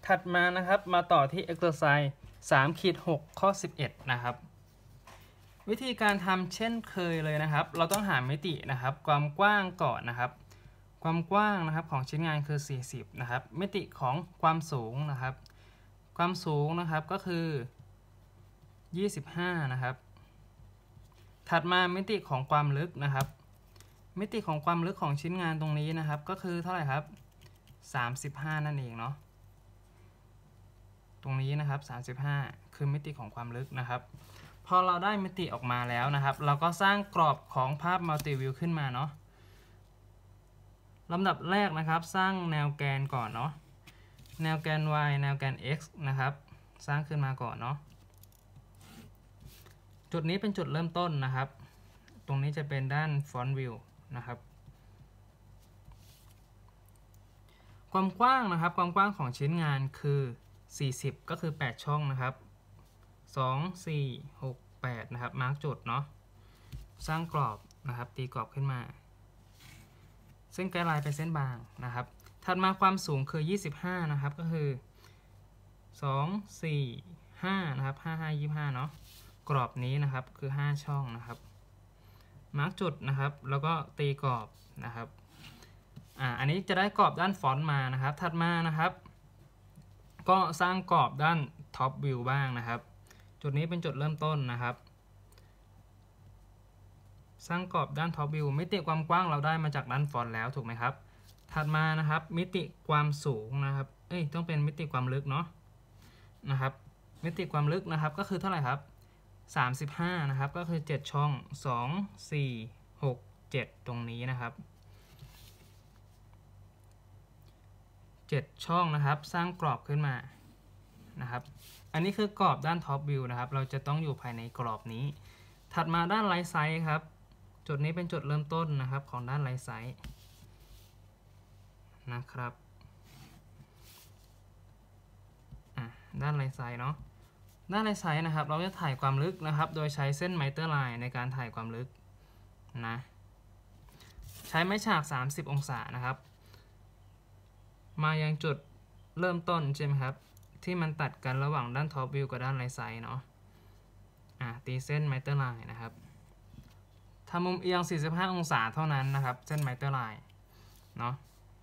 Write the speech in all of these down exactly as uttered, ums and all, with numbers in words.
ถัดมานะครับมาต่อที่ exercise สาม หก ข้อสิบเอ็ดนะครับวิธีการทำเช่นเคยเลยนะครับเราต้องหามิตินะครับความกว้างก่อนนะครับความกว้างนะครับของชิ้นงานคือสี่สิบนะครับมิติของความสูงนะครับความสูงนะครับก็คือยี่สิบห้านะครับถัดมามิติของความลึกนะครับมิติของความลึกของชิ้นงานตรงนี้นะครับก็คือเท่าไหร่ครับสามสิบห้านั่นเองเนาะตรงนี้นะครับสามสิบห้าคือมิติของความลึกนะครับพอเราได้มิติออกมาแล้วนะครับเราก็สร้างกรอบของภาพมัลติวิวขึ้นมาเนาะลำดับแรกนะครับสร้างแนวแกนก่อนเนาะแนวแกน y แนวแกน x นะครับสร้างขึ้นมาก่อนเนาะจุดนี้เป็นจุดเริ่มต้นนะครับตรงนี้จะเป็นด้าน front view นะครับความกว้างนะครับความกว้างของชิ้นงานคือสี่สิบก็คือแปดช่องนะครับสอง สี่ หก แปดนะครับมาร์กจุดเนาะสร้างกรอบนะครับตีกรอบขึ้นมาเส้นไกด์ไลน์เป็นเส้นบางนะครับถัดมาความสูงคือยี่สิบห้านะครับก็คือสอง สี่ ห้านะครับห้า ห้า ยี่สิบห้าเนาะกรอบนี้นะครับคือห้าช่องนะครับมาร์กจุดนะครับแล้วก็ตีกรอบนะครับอ่าอันนี้จะได้กรอบด้านฟอนต์มานะครับถัดมานะครับก็สร้างกรอบด้านท็อปวิวบ้างนะครับจุดนี้เป็นจุดเริ่มต้นนะครับสร้างกรอบด้านท็อปวิวมิติความกว้างเราได้มาจากด้านฟอนต์แล้วถูกไหมครับถัดมานะครับมิติความสูงนะครับเอ้ยต้องเป็นมิติความลึกเนาะนะครับมิติความลึกนะครับก็คือเท่าไหร่ครับสามสิบห้านะครับก็คือเจ็ดช่องสอง สี่ หก เจ็ดตรงนี้นะครับเจ็ดช่องนะครับสร้างกรอบขึ้นมานะครับอันนี้คือกรอบด้านท็อปวิวนะครับเราจะต้องอยู่ภายในกรอบนี้ถัดมาด้านไลท์ไซส์ครับจุดนี้เป็นจุดเริ่มต้นนะครับของด้านไลท์ไซส์นะครับอ่ะด้านไลท์ไซส์เนาะด้านไลท์ไซส์นะครับเราจะถ่ายความลึกนะครับโดยใช้เส้นไมเตอร์ไลน์ในการถ่ายความลึกนะใช้ไม้ฉากสามสิบองศานะครับมายังจุดเริ่มต้นใช่ไหมครับที่มันตัดกันระหว่างด้านท็อปวิวกับด้านไลท์ไซส์เนาะอ่ะตีเส้นไมเตอร์ไลน์นะครับทำมุมเอียงสี่สิบห้าองศาเท่านั้นนะครับเส้นไมเตอร์ไลน์เนาะ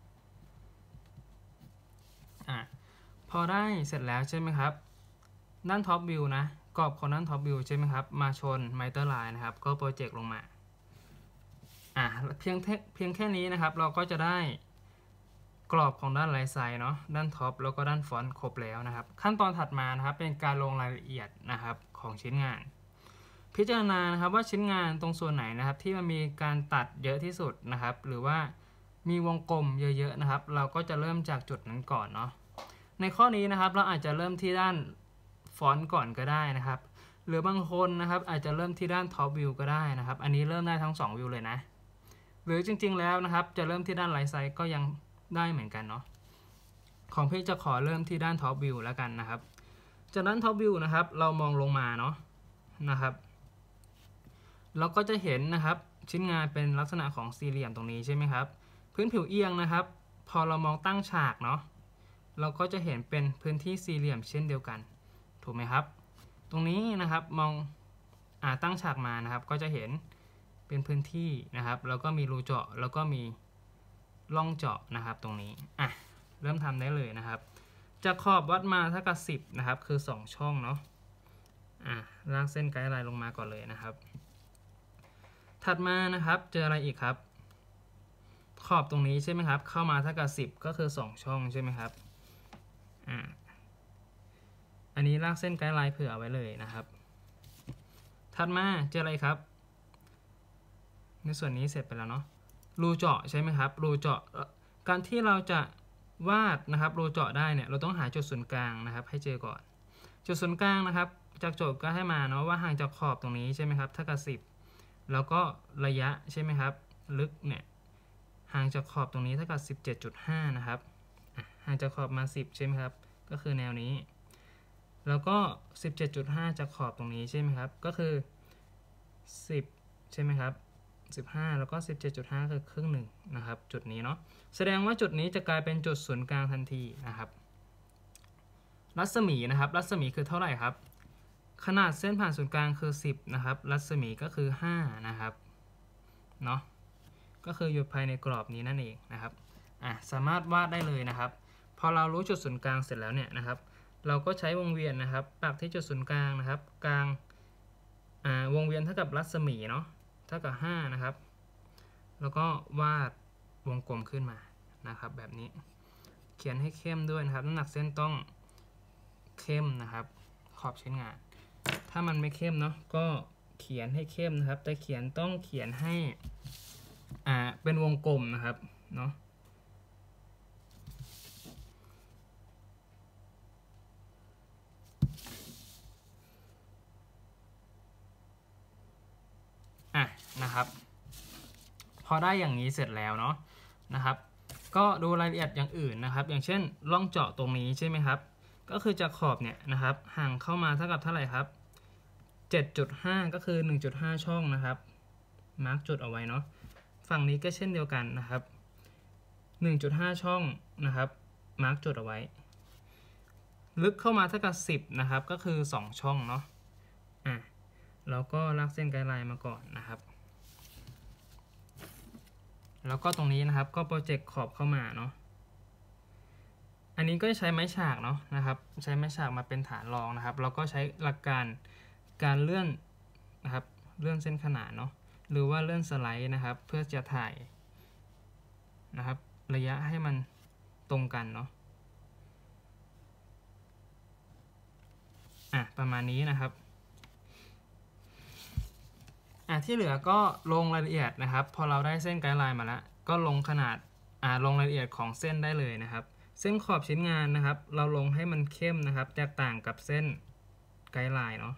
อ่ะพอได้เสร็จแล้วใช่ไหมครับด้านท็อปวิวนะกรอบของด้านท็อปวิวใช่ไหมครับมาชนไมเตอร์ไลน์นะครับก็โปรเจกต์ลงมาอ่ะเพียงแค่เพียงแค่นี้นะครับเราก็จะได้กรอบของด้านไลท์ไซส์เนาะด้านท็อปแล้วก็ด้านฟอนต์ครบแล้วนะครับขั้นตอนถัดมานะครับเป็นการลงรายละเอียดนะครับของชิ้นงานพิจารณานะครับว่าชิ้นงานตรงส่วนไหนนะครับที่มันมีการตัดเยอะที่สุดนะครับหรือว่ามีวงกลมเยอะๆนะครับเราก็จะเริ่มจากจุดนั้นก่อนเนาะในข้อนี้นะครับเราอาจจะเริ่มที่ด้านฟอนต์ก่อนก็ได้นะครับหรือบางคนนะครับอาจจะเริ่มที่ด้านท็อปวิวก็ได้นะครับอันนี้เริ่มได้ทั้งสองวิวเลยนะหรือจริงๆแล้วนะครับจะเริ่มที่ด้านไลท์ไซส์ก็ยังได้เหมือนกันเนาะของพี่จะขอเริ่มที่ด้านท็อปวิวแล้วกันนะครับจากด้านท็อปวิวนะครับเรามองลงมาเนาะนะครับเราก็จะเห็นนะครับชิ้นงานเป็นลักษณะของสี่เหลี่ยมตรงนี้ใช่ไหมครับพื้นผิวเอียงนะครับพอเรามองตั้งฉากเนาะเราก็จะเห็นเป็นพื้นที่สี่เหลี่ยมเช่นเดียวกันถูกไหมครับตรงนี้นะครับมองอ่าตั้งฉากมานะครับก็จะเห็นเป็นพื้นที่นะครับแล้วก็มีรูเจาะแล้วก็มีร่องเจาะนะครับตรงนี้อ่ะเริ่มทำได้เลยนะครับจากขอบวัดมาเท่ากับสิบนะครับคือสองช่องเนาะอ่ะลากเส้นไกด์ไลน์ลงมาก่อนเลยนะครับถัดมานะครับเจออะไรอีกครับขอบตรงนี้ใช่ไหมครับเข้ามาเท่ากับสิบก็คือสองช่องใช่ไหมครับอ่ะอันนี้ลากเส้นไกด์ไลน์เผื่อไว้เลยนะครับถัดมาเจออะไรครับในส่วนนี้เสร็จไปแล้วเนาะรูเจาะใช่ไหมครับรูเจาะการที่เราจะวาดนะครับรูเจาะได้เนี่ยเราต้องหาจุดศูนย์กลางนะครับให้เจอก่อนจุดศูนย์กลางนะครับจากโจทย์ก็ให้มาเนาะว่าห่างจากขอบตรงนี้ใช่ไหมครับเท่ากับสิบแล้วก็ระยะใช่ไหมครับลึกเนี่ยห่างจากขอบตรงนี้เท่ากับ สิบเจ็ดจุดห้า นะครับห่างจากขอบมาสิบใช่ไหมครับก็คือแนวนี้แล้วก็ สิบเจ็ดจุดห้า จากขอบตรงนี้ใช่ไหมครับก็คือสิบใช่ไหมครับสิบห้าแล้วก็ สิบเจ็ดจุดห้า คือครึ่งหนึ่งนะครับจุดนี้เนาะแสดงว่าจุดนี้จะกลายเป็นจุดศูนย์กลางทันทีนะครับรัศมีนะครับรัศมีคือเท่าไหร่ครับขนาดเส้นผ่านศูนย์กลางคือสิบนะครับรัศมีก็คือห้านะครับเนาะก็คืออยู่ภายในกรอบนี้นั่นเองนะครับอ่ะสามารถวาดได้เลยนะครับพอเรารู้จุดศูนย์กลางเสร็จแล้วเนี่ยนะครับเราก็ใช้วงเวียนนะครับปักที่จุดศูนย์กลางนะครับกลางอ่าวงเวียนเท่ากับรัศมีเนาะเท่ากับห้านะครับแล้วก็วาดวงกลมขึ้นมานะครับแบบนี้เขียนให้เข้มด้วยนะครับน้ำหนักเส้นต้องเข้มนะครับขอบชิ้นงานถ้ามันไม่เข้มเนาะก็เขียนให้เข้มนะครับแต่เขียนต้องเขียนให้อ่าเป็นวงกลมนะครับเนาะอ่ะนะครับพอได้อย่างนี้เสร็จแล้วเนาะนะครับก็ดูรายละเอียดอย่างอื่นนะครับอย่างเช่นร่องเจาะตรงนี้ใช่ไหมครับก็คือจากขอบเนี่ยนะครับห่างเข้ามาเท่ากับเท่าไหร่ครับ เจ็ดจุดห้า ก็คือ หนึ่งจุดห้า ช่องนะครับมาร์กจุดเอาไว้เนาะฝั่งนี้ก็เช่นเดียวกันนะครับ หนึ่งจุดห้า ช่องนะครับมาร์กจุดเอาไว้ลึกเข้ามาเท่ากับสิบนะครับก็คือสองช่องเนาะอ่ะแล้วก็ลากเส้นไกด์ไลน์มาก่อนนะครับแล้วก็ตรงนี้นะครับก็โปรเจกต์ขอบเข้ามาเนาะอันนี้ก็ใช้ไม้ฉากเนาะนะครับใช้ไม้ฉากมาเป็นฐานรองนะครับแล้วก็ใช้หลักการการเลื่อนนะครับเลื่อนเส้นขนานเนาะหรือว่าเลื่อนสไลด์นะครับเพื่อจะถ่ายนะครับระยะให้มันตรงกันเนาะอ่ะประมาณนี้นะครับอ่ะที่เหลือก็ลงรายละเอียดนะครับพอเราได้เส้นไกด์ไลน์มาแล้วก็ลงขนาดอ่าลงรายละเอียดของเส้นได้เลยนะครับเส้นขอบชิ้นงานนะครับเราลงให้มันเข้มนะครับแตกต่างกับเส้นไกด์ไลน์เนาะ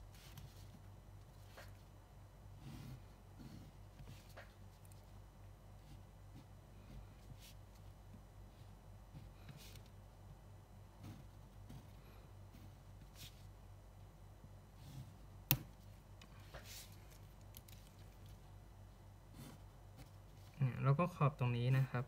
แล้วก็ขอบตรงนี้นะครับ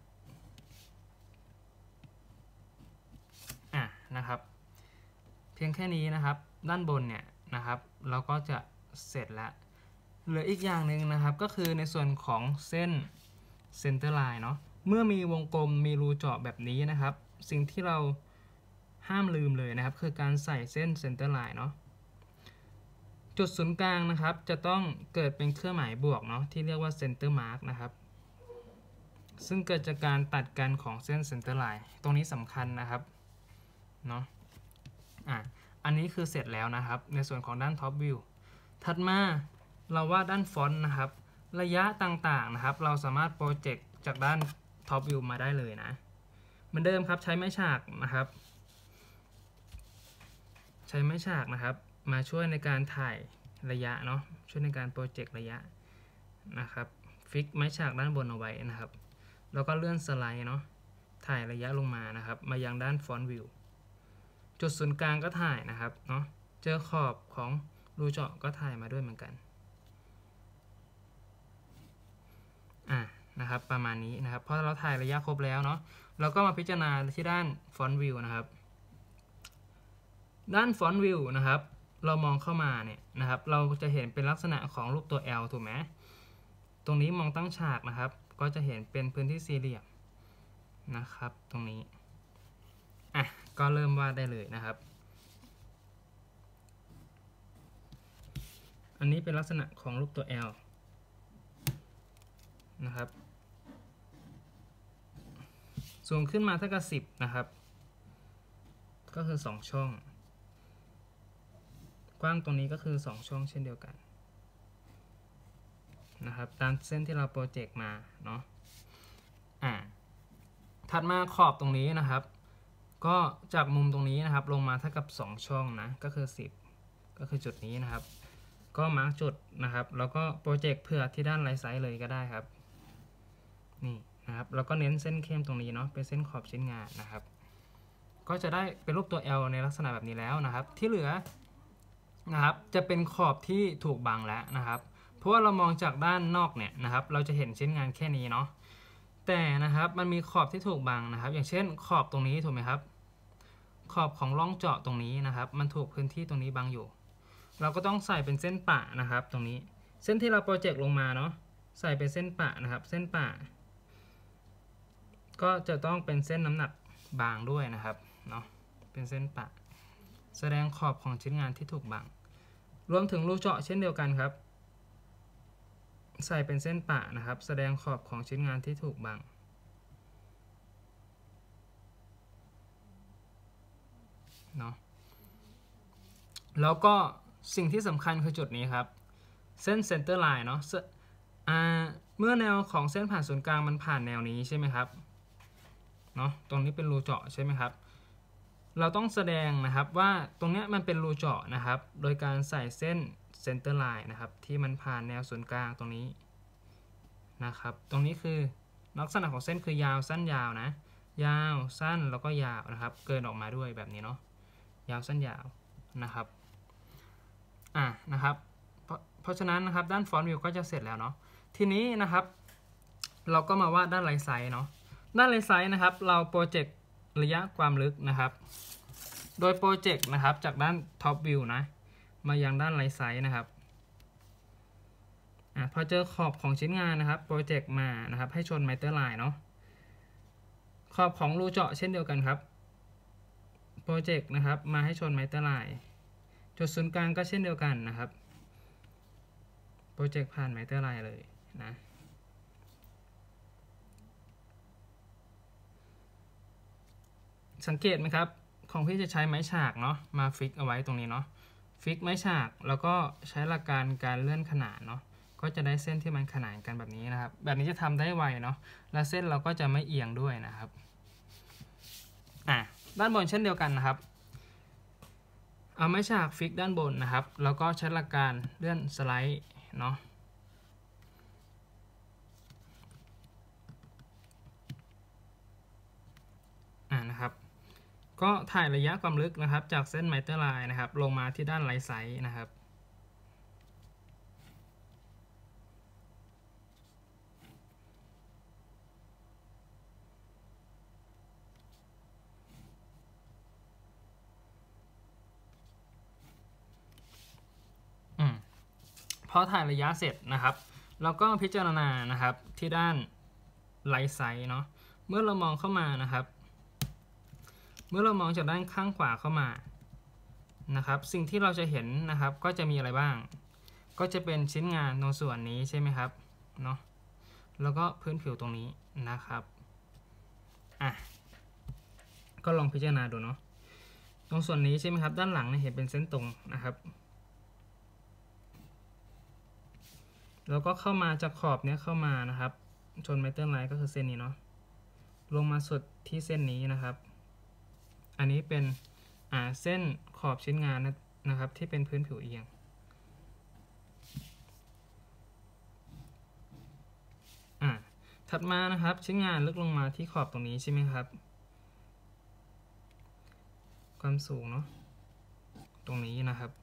อ่ะนะครับเพียงแค่นี้นะครับด้านบนเนี่ยนะครับเราก็จะเสร็จแล้วเหลืออีกอย่างหนึ่งนะครับก็คือในส่วนของเส้นเซนเตอร์ไลน์เนาะเมื่อมีวงกลมมีรูเจาะแบบนี้นะครับสิ่งที่เราห้ามลืมเลยนะครับคือการใส่เส้นเซนเตอร์ไลน์เนาะจุดศูนย์กลางนะครับจะต้องเกิดเป็นเครื่องหมายบวกเนาะที่เรียกว่าเซนเตอร์มาร์กนะครับซึ่งเกิดจากการตัดกันของเส้นเซนเตอร์ไลน์ตรงนี้สำคัญนะครับเนาะอ่ะอันนี้คือเสร็จแล้วนะครับในส่วนของด้านท็อปวิวถัดมาเราวาดด้านฟอนต์นะครับระยะต่างๆนะครับเราสามารถโปรเจกต์จากด้านท็อปวิวมาได้เลยนะเหมือนเดิมครับใช้ไม้ฉากนะครับใช้ไม้ฉากนะครับมาช่วยในการถ่ายระยะเนาะช่วยในการโปรเจกต์ระยะนะครับฟิกไม้ฉากด้านบนเอาไว้นะครับแล้วก็เลื่อนสไลด์เนาะถ่ายระยะลงมานะครับมายังด้านฟอนต์วิวจุดศูนย์กลางก็ถ่ายนะครับเนาะเจอขอบของรูเจาะก็ถ่ายมาด้วยเหมือนกันอ่ะนะครับประมาณนี้นะครับพอเราถ่ายระยะครบแล้วเนาะเราก็มาพิจารณาที่ด้านฟอนต์วิวนะครับด้านฟอนต์วิวนะครับเรามองเข้ามาเนี่ยนะครับเราจะเห็นเป็นลักษณะของรูปตัว L ถูกไหมตรงนี้มองตั้งฉากนะครับก็จะเห็นเป็นพื้นที่สี่เหลี่ยมนะครับตรงนี้อ่ะก็เริ่มวาดได้เลยนะครับอันนี้เป็นลักษณะของรูปตัว L นะครับสูงขึ้นมาเท่ากับสิบนะครับก็คือสองช่องกว้างตรงนี้ก็คือสองช่องเช่นเดียวกันนะครับตามเส้นที่เราโปรเจกต์มาเนาะอ่าถัดมาขอบตรงนี้นะครับก็จากมุมตรงนี้นะครับลงมาเท่ากับสองช่องนะก็คือสิบก็คือจุดนี้นะครับก็มาร์กจุดนะครับแล้วก็โปรเจกต์เพื่อที่ด้านไลท์ไซส์เลยก็ได้ครับนี่นะครับแล้วก็เน้นเส้นเข้มตรงนี้เนาะเป็นเส้นขอบชิ้นงานนะครับก็จะได้เป็นรูปตัว L ในลักษณะแบบนี้แล้วนะครับที่เหลือนะครับจะเป็นขอบที่ถูกบังแล้วนะครับเพราะว่าเรามองจากด้านนอกเนี่ยนะครับเราจะเห็นชิ้นงานแค่นี้เนาะแต่นะครับมันมีขอบที่ถูกบังนะครับอย่างเช่นขอบตรงนี้ถูกไหมครับขอบของร่องเจาะตรงนี้นะครับมันถูกพื้นที่ตรงนี้บังอยู่เราก็ต้องใส่เป็นเส้นปะนะครับตรงนี้เส้นที่เราโปรเจกต์ลงมาเนาะใส่เป็นเส้นปะนะครับเส้นปะก็จะต้องเป็นเส้นน้ำหนักบางด้วยนะครับเนาะเป็นเส้นปะแสดงขอบของชิ้นงานที่ถูกบังรวมถึงรูเจาะเช่นเดียวกันครับใส่เป็นเส้นปะนะครับแสดงขอบของชิ้นงานที่ถูกบังเนาะแล้วก็สิ่งที่สำคัญคือจุดนี้ครับเส้นเซนเตอร์ไลน์เนาะเมื่อแนวของเส้นผ่านศูนย์กลางมันผ่านแนวนี้ใช่ไหมครับเนาะตรงนี้เป็นรูเจาะใช่ไหมครับเราต้องแสดงนะครับว่าตรงนี้มันเป็นรูเจาะนะครับโดยการใส่เส้นเซนเตอร์ไลน์นะครับที่มันผ่านแนวศูนย์กลางตรงนี้นะครับตรงนี้คือลักษณะของเส้นคือยาวสั้นยาวนะยาวสั้นแล้วก็ยาวนะครับเกินออกมาด้วยแบบนี้เนาะยาวสั้นยาวนะครับอ่ะนะครับเพราะเพราะฉะนั้นนะครับด้านฟรอนต์วิวก็จะเสร็จแล้วเนาะทีนี้นะครับเราก็มาวาดด้านไลท์ไซส์เนาะด้านไลท์ไซส์นะครับเราโปรเจกต์ระยะความลึกนะครับโดยโปรเจกต์นะครับจากด้านท็อปวิวนะมายังด้านไลท์ไซส์นะครับอ่ะพอเจอขอบของชิ้นงานนะครับโปรเจกต์มานะครับให้ชนไมเตอร์ไลน์เนาะขอบของรูเจาะเช่นเดียวกันครับโปรเจกต์นะครับมาให้ชนไมเตอร์ไลน์จุดศูนย์กลางก็เช่นเดียวกันนะครับโปรเจกต์ผ่านไมเตอร์ไลน์เลยนะสังเกตไหมครับของพี่จะใช้ไม้ฉากเนาะมาฟิกเอาไว้ตรงนี้เนาะฟิกไม้ฉากแล้วก็ใช้หลักการการเลื่อนขนานเนาะก็จะได้เส้นที่มันขนานกันแบบนี้นะครับแบบนี้จะทำได้ไวเนาะและเส้นเราก็จะไม่เอียงด้วยนะครับอ่ะด้านบนเช่นเดียวกันนะครับเอาไม้ฉากฟิกด้านบนนะครับแล้วก็ใช้หลักการเลื่อนสไลด์เนาะอ่านะครับก็ถ่ายระยะความลึกนะครับจากเส้นไมเตอร์ไลน์นะครับลงมาที่ด้านไลท์ไซส์นะครับอืมพอถ่ายระยะเสร็จนะครับเราก็พิจารณานะครับที่ด้านไลท์ไซส์เนาะเมื่อเรามองเข้ามานะครับเมื่อเรามองจากด้านข้างขวาเข้ามานะครับสิ่งที่เราจะเห็นนะครับก็จะมีอะไรบ้างก็จะเป็นชิ้นงานในส่วนนี้ใช่ไหมครับเนาะแล้วก็พื้นผิวตรงนี้นะครับอ่ะก็ลองพิจารณาดูเนาะตรงส่วนนี้ใช่ไหมครับด้านหลังเนี่ยเห็นเป็นเส้นตรงนะครับแล้วก็เข้ามาจากขอบเนี้ยเข้ามานะครับชนไมเตอร์ไลน์ก็คือเส้นนี้เนาะลงมาสุดที่เส้นนี้นะครับอันนี้เป็นอ่าเส้นขอบชิ้นงานนะครับที่เป็นพื้นผิวเอียงอ่าถัดมานะครับชิ้นงานลึกลงมาที่ขอบตรงนี้ใช่ไหมครับความสูงเนาะตรงนี้นะครับ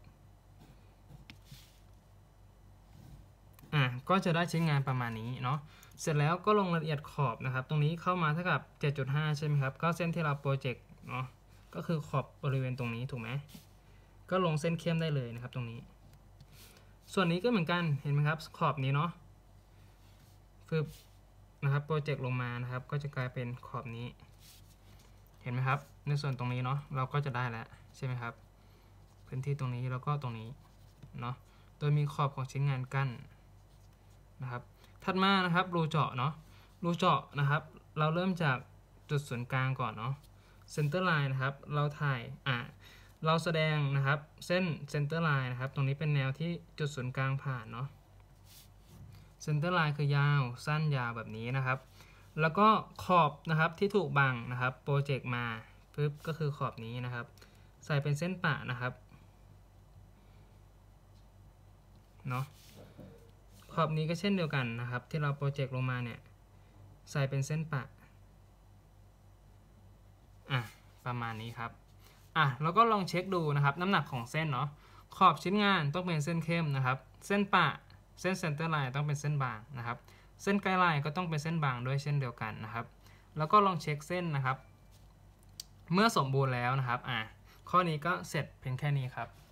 อ่าก็จะได้ชิ้นงานประมาณนี้เนาะเสร็จแล้วก็ลงรายละเอียดขอบนะครับตรงนี้เข้ามาเท่ากับ เจ็ดจุดห้า ใช่ไหมครับก็เส้นที่เราโปรเจกต์เนาะก็คือขอบบริเวณตรงนี้ถูกไหมก็ลงเส้นเข้มได้เลยนะครับตรงนี้ส่วนนี้ก็เหมือนกันเห็นไหมครับขอบนี้เนาะฟืบนะครับโปรเจกต์ลงมานะครับก็จะกลายเป็นขอบนี้เห็นไหมครับในส่วนตรงนี้เนาะเราก็จะได้แล้วใช่ไหมครับพื้นที่ตรงนี้แล้วก็ตรงนี้เนาะโดยมีขอบของชิ้นงานกั้นนะครับถัดมานะครับรูเจาะเนาะรูเจาะนะครับเราเริ่มจากจุดศูนย์กลางก่อนเนาะเซนเตอร์ไลน์นะครับเราถ่ายอ่ะเราแสดงนะครับเส้นเซนเตอร์ไลน์นะครับตรงนี้เป็นแนวที่จุดศูนย์กลางผ่านเนาะเซนเตอร์ไลน์คือยาวสั้นยาวแบบนี้นะครับแล้วก็ขอบนะครับที่ถูกบังนะครับโปรเจกต์มาปึ๊บก็คือขอบนี้นะครับใส่เป็นเส้นปะนะครับเนาะขอบนี้ก็เช่นเดียวกันนะครับที่เราโปรเจกต์ลงมาเนี่ยใส่เป็นเส้นปะอ่ะประมาณนี้ครับอ่ะแล้วก็ลองเช็คดูนะครับน้ำหนักของเส้นเนาะขอบชิ้นงานต้องเป็นเส้นเข้มนะครับเส้นปะเส้นเซนเตอร์ไลน์ต้องเป็นเส้นบางนะครับเส้นไกด์ไลน์ก็ต้องเป็นเส้นบางด้วยเช่นเดียวกันนะครับแล้วก็ลองเช็คเส้นนะครับเมื่อสมบูรณ์แล้วนะครับอ่ะข้อนี้ก็เสร็จเพียงแค่นี้ครับ